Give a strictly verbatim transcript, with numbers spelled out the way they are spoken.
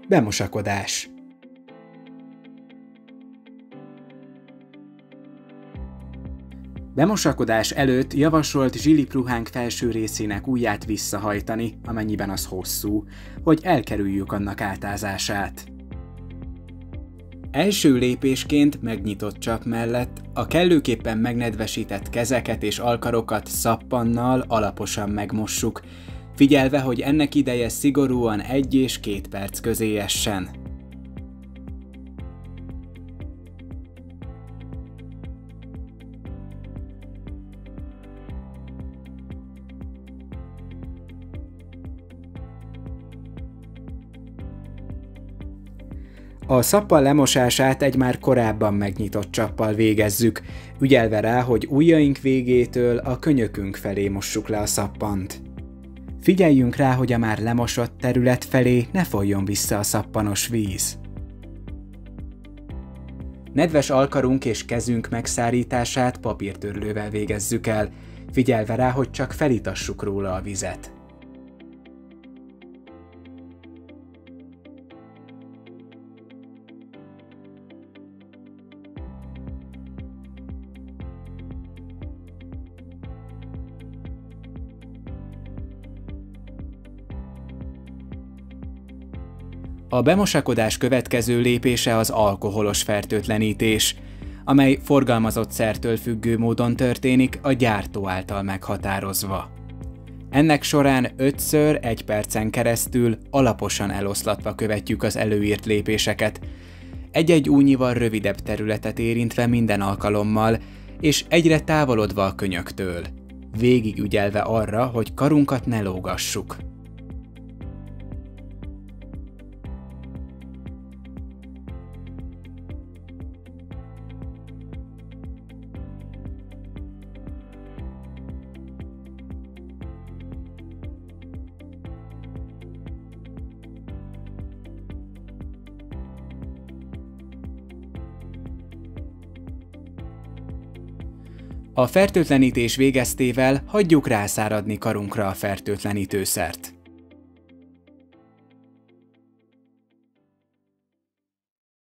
Bemosakodás. Bemosakodás előtt javasolt zsilipruhánk felső részének ujját visszahajtani, amennyiben az hosszú, hogy elkerüljük annak átázását. Első lépésként megnyitott csap mellett a kellőképpen megnedvesített kezeket és alkarokat szappannal alaposan megmossuk, figyelve, hogy ennek ideje szigorúan egy és két perc közé essen. A szappal lemosását egy már korábban megnyitott csappal végezzük, ügyelve rá, hogy ujjaink végétől a könyökünk felé mossuk le a szappant. Figyeljünk rá, hogy a már lemosott terület felé ne folyjon vissza a szappanos víz. Nedves alkarunk és kezünk megszárítását papírtörlővel végezzük el, figyelve rá, hogy csak felitassuk róla a vizet. A bemosakodás következő lépése az alkoholos fertőtlenítés, amely forgalmazott szertől függő módon történik, a gyártó által meghatározva. Ennek során ötször egy percen keresztül alaposan eloszlatva követjük az előírt lépéseket, egy-egy újnyival rövidebb területet érintve minden alkalommal, és egyre távolodva a könyöktől, végig ügyelve arra, hogy karunkat ne lógassuk. A fertőtlenítés végeztével hagyjuk rászáradni karunkra a fertőtlenítőszert.